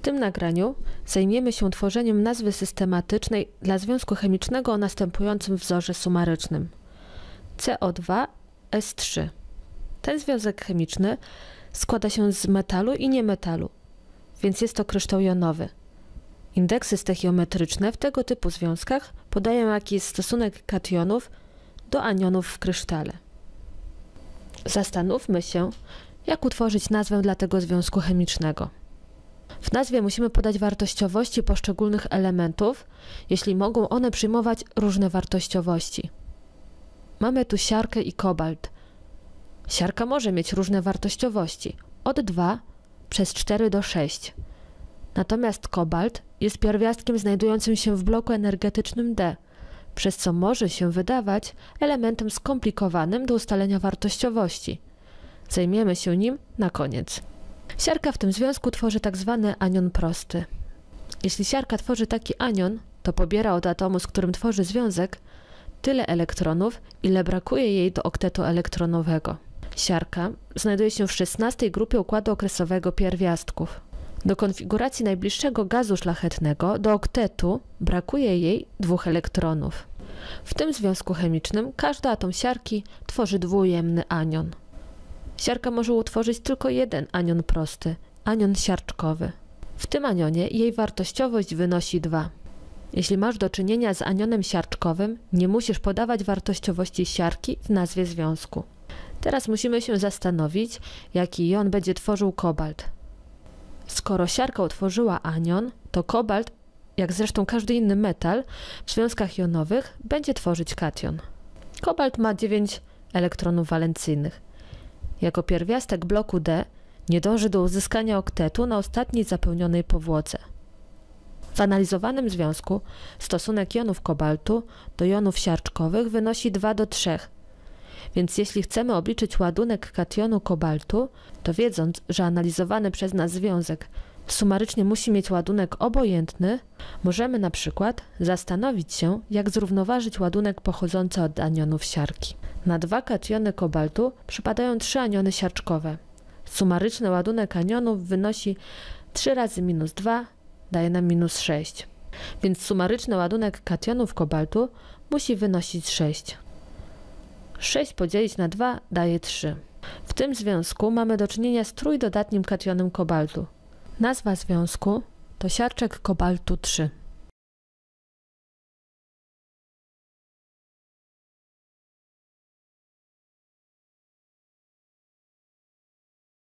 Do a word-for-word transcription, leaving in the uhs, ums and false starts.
tym nagraniu zajmiemy się tworzeniem nazwy systematycznej dla związku chemicznego o następującym wzorze sumarycznym C O dwa S trzy. Ten związek chemiczny składa się z metalu i niemetalu, więc jest to kryształ jonowy. Indeksy stoichiometryczne w tego typu związkach podają, jaki jest stosunek kationów do anionów w krysztale. Zastanówmy się, jak utworzyć nazwę dla tego związku chemicznego. W nazwie musimy podać wartościowości poszczególnych elementów, jeśli mogą one przyjmować różne wartościowości. Mamy tu siarkę i kobalt. Siarka może mieć różne wartościowości, od dwa przez cztery do sześciu. Natomiast kobalt jest pierwiastkiem znajdującym się w bloku energetycznym D, przez co może się wydawać elementem skomplikowanym do ustalenia wartościowości. Zajmiemy się nim na koniec. Siarka w tym związku tworzy tak zwany anion prosty. Jeśli siarka tworzy taki anion, to pobiera od atomu, z którym tworzy związek, tyle elektronów, ile brakuje jej do oktetu elektronowego. Siarka znajduje się w szesnastej grupie układu okresowego pierwiastków. Do konfiguracji najbliższego gazu szlachetnego, do oktetu, brakuje jej dwóch elektronów. W tym związku chemicznym każdy atom siarki tworzy dwujemny anion. Siarka może utworzyć tylko jeden anion prosty, anion siarczkowy. W tym anionie jej wartościowość wynosi dwa. Jeśli masz do czynienia z anionem siarczkowym, nie musisz podawać wartościowości siarki w nazwie związku. Teraz musimy się zastanowić, jaki jon będzie tworzył kobalt. Skoro siarka utworzyła anion, to kobalt, jak zresztą każdy inny metal, w związkach jonowych będzie tworzyć kation. Kobalt ma dziewięć elektronów walencyjnych. Jako pierwiastek bloku D nie dąży do uzyskania oktetu na ostatniej zapełnionej powłoce. W analizowanym związku stosunek jonów kobaltu do jonów siarczkowych wynosi dwa do trzech. Więc jeśli chcemy obliczyć ładunek kationu kobaltu, to wiedząc, że analizowany przez nas związek sumarycznie musi mieć ładunek obojętny, możemy na przykład zastanowić się, jak zrównoważyć ładunek pochodzący od anionów siarki. Na dwa kationy kobaltu przypadają trzy aniony siarczkowe. Sumaryczny ładunek anionów wynosi trzy razy minus dwa, daje nam minus sześć. Więc sumaryczny ładunek kationów kobaltu musi wynosić sześć. sześć podzielić na dwa daje trzy. W tym związku mamy do czynienia z trójdodatnim kationem kobaltu. Nazwa związku to siarczek kobaltu trzy.